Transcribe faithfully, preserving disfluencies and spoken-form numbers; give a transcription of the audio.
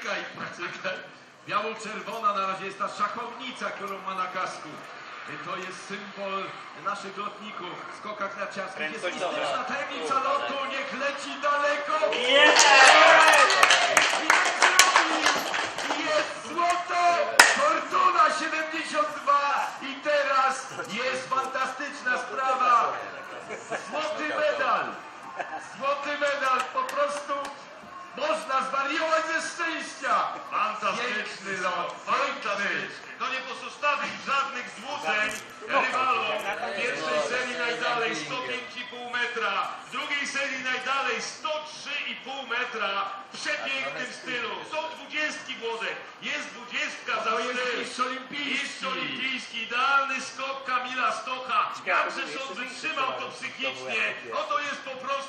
poczekaj, poczekaj. Biało-czerwona na razie jest ta szachownica, którą ma na kasku. To jest symbol naszych lotników w skokach narciarskich. Jest mistyczna tajemnica lotu, niech leci daleko. Jest! Jest złoto! Fortuna siedemdziesiąt dwa i teraz jest fantastyczna sprawa. Złoty medal. Złoty medal, po prostu można zwariować ze szczęścia. Fantastyczny lot, fantastyczny. To nie pozostawi żadnych złudzeń rywalom. W pierwszej serii najdalej sto pięć i pół metra, w drugiej serii najdalej sto trzy i pół metra. W przepięknym stylu. Są dwudziestki, Włodek. Jest dwudziestka za styl. Mistrz olimpijski. Mistrz olimpijski. Idealny skok Kamila Stocha. Jakżeż on wytrzymał to psychicznie. Oto jest po prostu